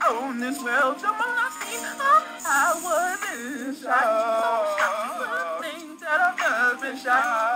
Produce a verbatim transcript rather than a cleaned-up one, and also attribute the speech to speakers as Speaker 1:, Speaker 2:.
Speaker 1: on this world. So when I see her, I was in shock. So shocked, the things that I've done been shot.